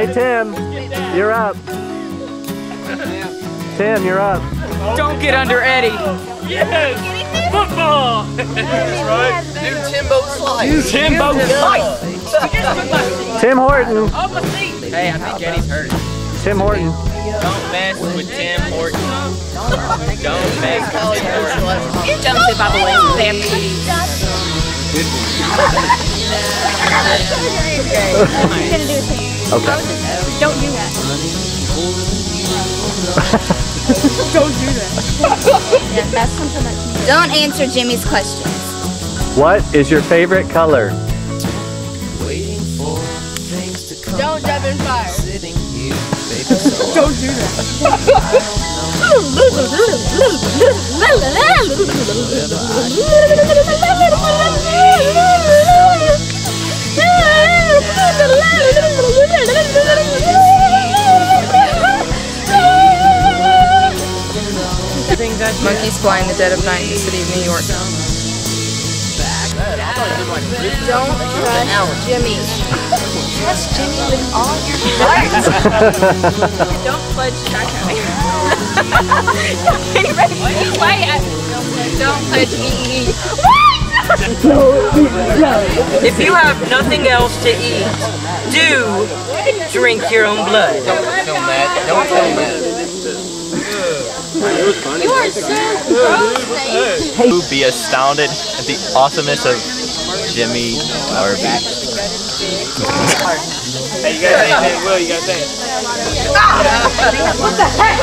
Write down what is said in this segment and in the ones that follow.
Okay, Tim, you're up. Tim, you're up. Don't get under Eddie. Yes! Football! That's right. New Timbo slide. New Timbo slide. Tim Horton. Hey, I think Eddie's hurt. Tim Horton. Don't mess with Tim Horton. Don't mess with Tim Horton. You don't say by the way, Sam. Okay. Don't do that. Don't do that. Yeah, that's something that. Don't answer Jimmy's questions. What is your favorite color? Don't jump in fire. Don't do that. Monkeys fly in the dead of night in the city of New York. Don't trust Jimmy. Trust Jimmy with all your heart. Don't pledge Chaco. Don't pledge EE. If you have nothing else to eat, do drink your own blood. Don't film that. Don't film that. You are so gross. Hey. Be astounded at the awesomeness of Jimmy or back. Hey, you gotta say it, Will, you gotta say it. What the heck?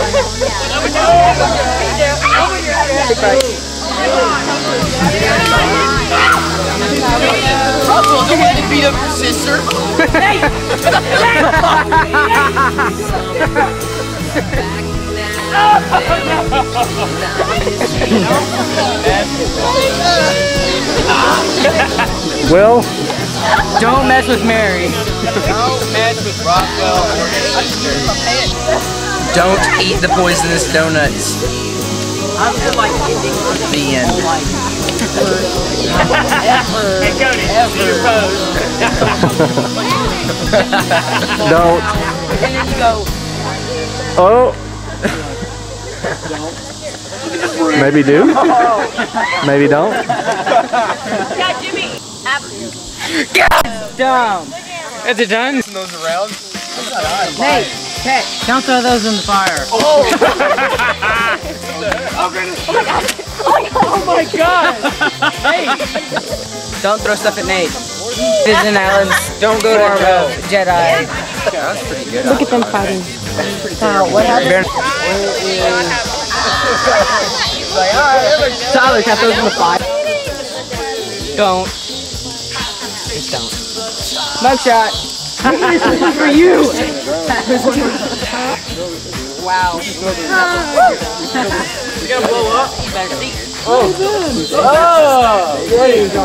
Russell, you had to beat up your sister. Will? Don't mess with Mary. Don't mess with Rockwell or his sister. Don't eat the poisonous donuts. The end. Hey, Cody, do your pose. Don't. And then you go. Oh. Maybe do. Maybe don't. Yeah, Jimmy. Dumb. Is it done? Those around. Nate, hey, don't throw those in the fire. Oh! Oh my god! Hey! Don't throw stuff at Nate. Vision Islands. Don't go to Jedi. That's pretty good. Look at them fighting. What happened? Tyler, can I throw those in the fire? Don't. Just don't. Mug shot. This is for you. Wow. You gonna blow up? Oh. There you go.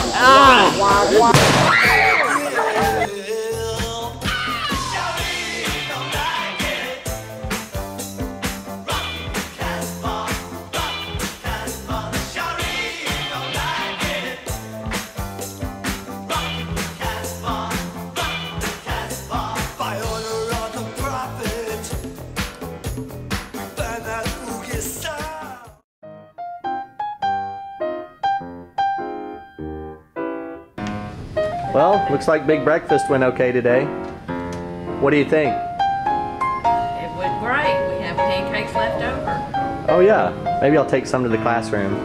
Well, looks like big breakfast went okay today. What do you think? It went great. We have pancakes left over. Oh yeah, maybe I'll take some to the classroom.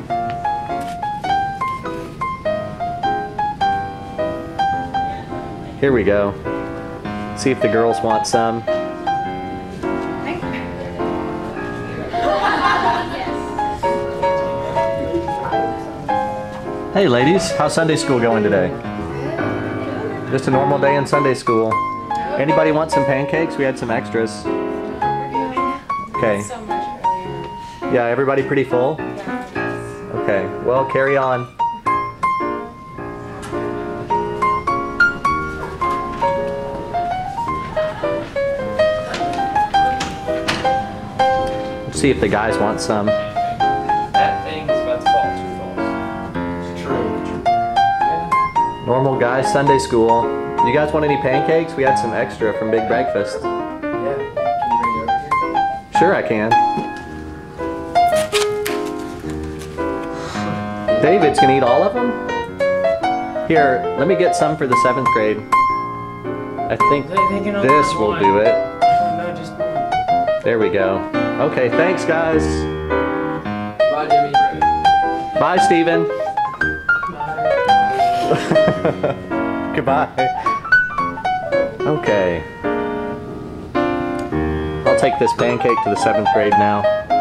Here we go. See if the girls want some. Hey ladies, how's Sunday school going today? Just a normal day in Sunday school. Anybody want some pancakes? We had some extras. Okay. Yeah, everybody pretty full? Okay, well, carry on. Let's see if the guys want some. That thing's about to fall too far. It's true. Normal guys, Sunday school. You guys want any pancakes? We had some extra from Big Breakfast. Yeah. Can you bring it over here? Sure I can. David's gonna eat all of them? Here, let me get some for the 7th grade. I think this will do it. No, just one. There we go. Okay, thanks guys. Bye, Jimmy. Bye, Steven. Goodbye. Okay. I'll take this pancake to the 7th grade now.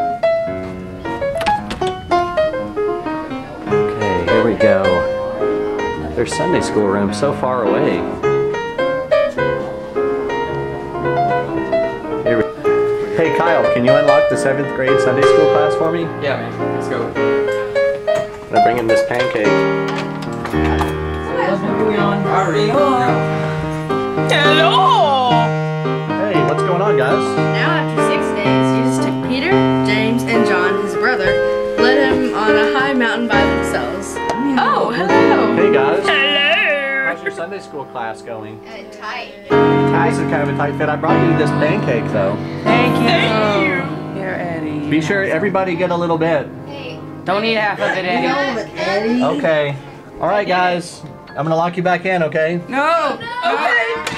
Okay, here we go. Their Sunday school room so far away. Here we Hey Kyle, can you unlock the 7th grade Sunday school class for me? Yeah, man. Let's go. I'm bring in this pancake. Hello! Hey, what's going on, guys? Now after 6 days, Jesus took Peter, James, and John, his brother, led him on a high mountain by themselves. Oh, hello! Hey guys. Hello! How's your Sunday school class going? Tight. This is kind of a tight fit. I brought you this pancake though. Thank you. Thank you! Here, Eddie. Be sure everybody get a little bit. Hey. Don't eat half of it, Eddie. Okay. All right, guys. I'm gonna lock you back in, okay? No! Okay!